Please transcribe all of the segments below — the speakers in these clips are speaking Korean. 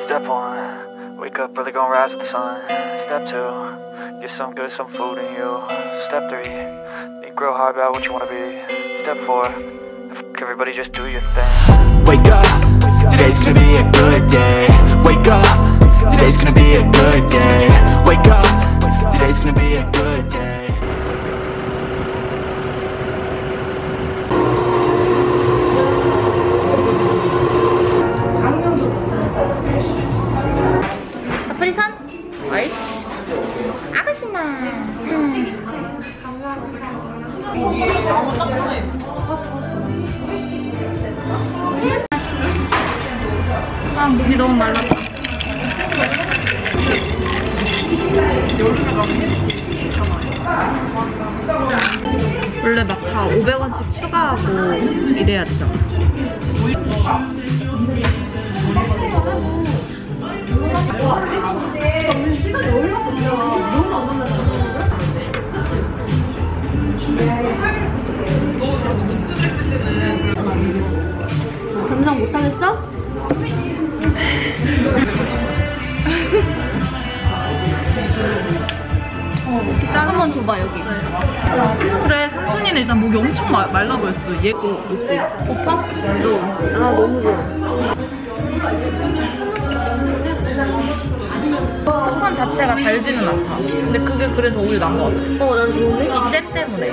Step 1, wake up early, gonna rise with the sun. Step 2, get some good, some food in you. Step 3, think real hard about what you wanna be. Step 4, everybody just do your thing. Wake up, today's gonna be a good day. Wake up, today's gonna be a good day. Wake up, today's gonna be a good day. 아프리선? 옳지. 아가 신나. 아, 목이 너무 말랐다. 원래 막 다 500원씩 추가하고 이래야 되잖아. 감상 못하겠어? 한번 줘봐 여기. 그래, 상순이는 일단 목이 엄청 말라 보였어. 얘 거 있지? 오빠? 아 너무 좋아. 스펀 자체가 달지는 않다. 근데 그게 그래서 오히려 나은 것 같아. 난 좋은데? 이 잼 때문에.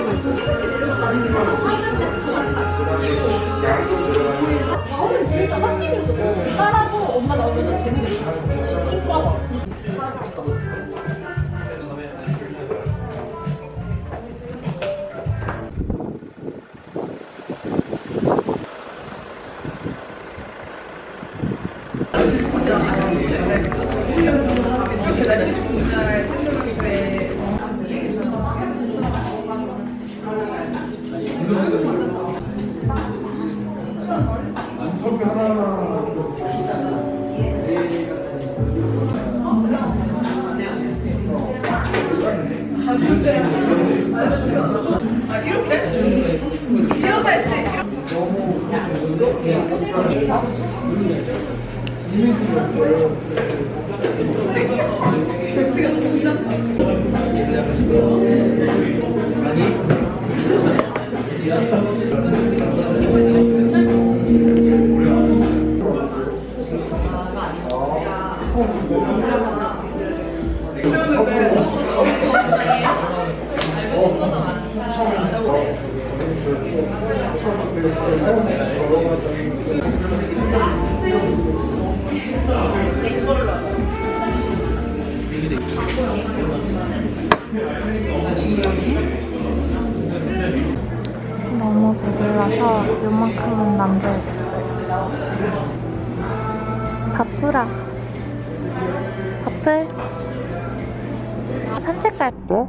나오면 진짜 빡치겠어. 따라고 엄마 나오면 재밌겠다. 너무 배불러서 요만큼은 남겨야겠어요. 바쁘라. 바쁠? 산책 갈게.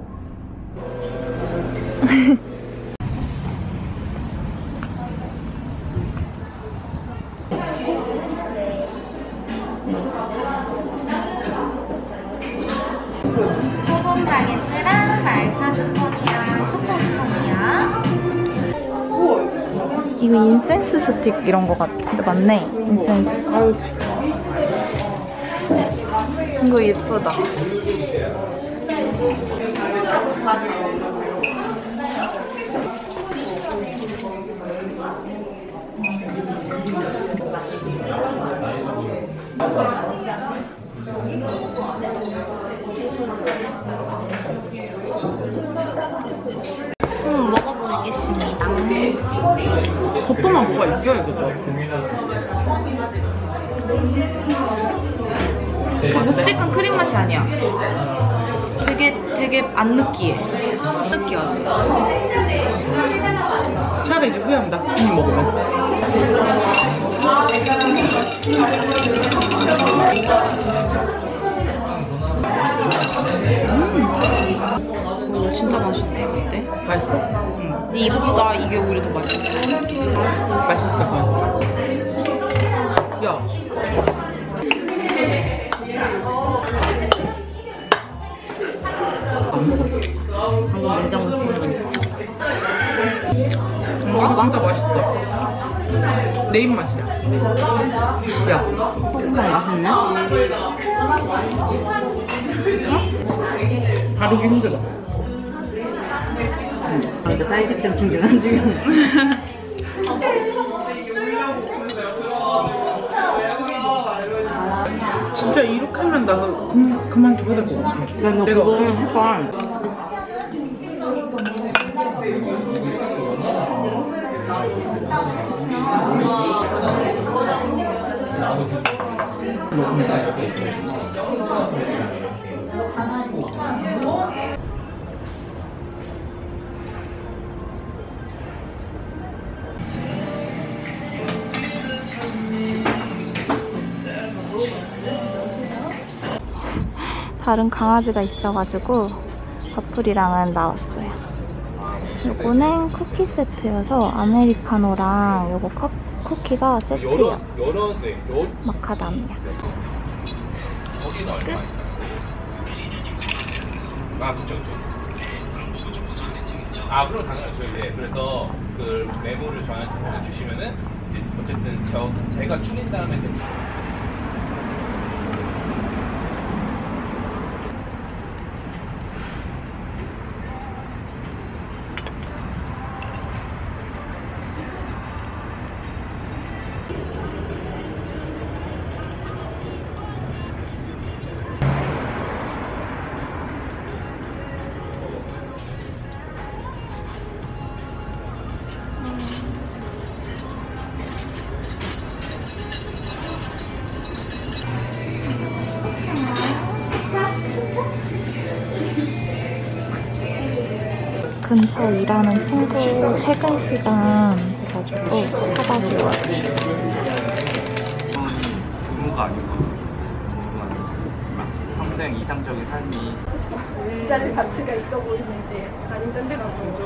소금 바게트랑 말차 스콘이랑 초코 스콘이야. 이거 인센스 스틱 이런 거 같은데 맞네. 인센스. 이거 예쁘다. 먹어보겠습니다. 겉도만 뭐가 있어야 되거든. 그 묵직한 크림 맛이 아니야. 되게 안 느끼해. 느끼하지. 차라리 이제 후회한다. 이미 먹으면. 이거 진짜 맛있네. 어때? 맛있어? 응. 근데 이거보다 이게 오히려 더 맛있어. 맛있어, 그건. 야. 안 먹었어. 방금 냉장고 끓는 거. 진짜 맛있다. 내 입맛이야. 야, 소금만 맛있네? 다루기 힘들어. 근데 딸기잼 충전한 중이야. 진짜 이렇게 하면 나 그만둬야 될 것 같아. 야, 너 그거 해봐. 다른 강아지가 있어가지고 버플이랑은 나왔어요. 요거는 쿠키 세트여서 아메리카노랑 요거 쿠키가 세트예요. 마카다미아. 끝. 아, 그쵸. 아, 그럼 당연하죠. 예. 그래서 그 메모를 저한테 주시면은 어쨌든 제가 추린 다음에 근처 일하는 친구 퇴근 시간 돼가지고 사다 주려고. 의무가 아니고 평생 이상적인 삶이 이 자리 가치가 있어 보이는지 아니면 딴 데 가고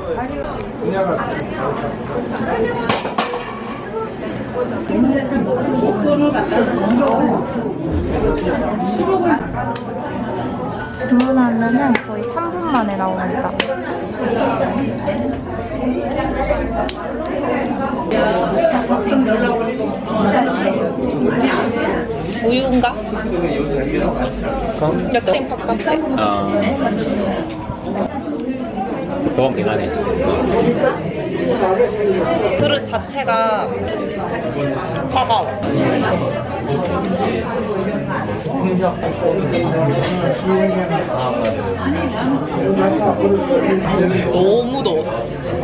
주문하면은 거의 3분 만에 나옵니다. 우유인가? 약간 바깥에. 그건 미안해. 그릇 자체가 차가워. 너무 더웠어.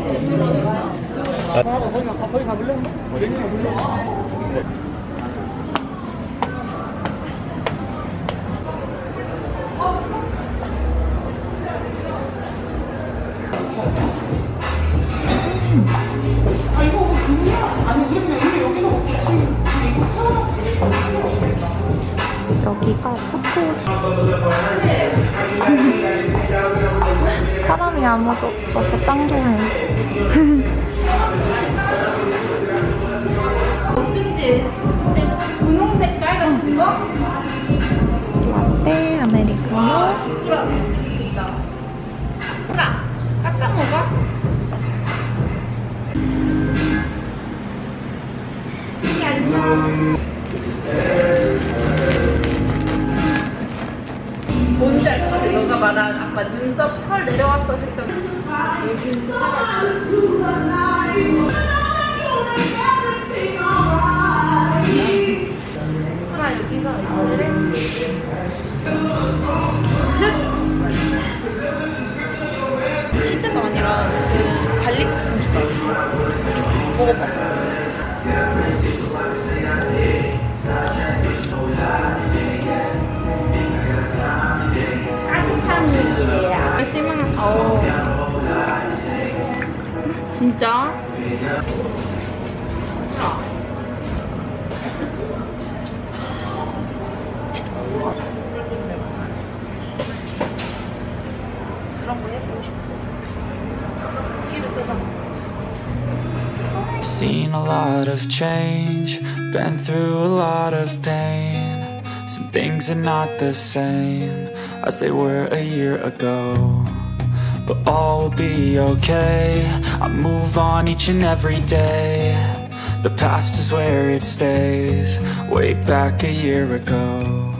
여기가 포토스. 사람이 아무도 없어서 짱 좋아요. 분홍 색깔 같은 거? 라떼, 아메리카노. 깎아 먹어? 뭔지 알 것 같아. 너가 말한 아까 눈썹 털 내려왔어 했던 여기 하나 여기서 있을래? 치즈가 아니라 저는 갈릭 소스인 줄 알았어. 먹어봐. 깜짝이야. 실망. 어. 진짜? Seen a lot of change, been through a lot of pain. Some things are not the same as they were a year ago, but all will be okay. I move on each and every day. The past is where it stays, way back a year ago.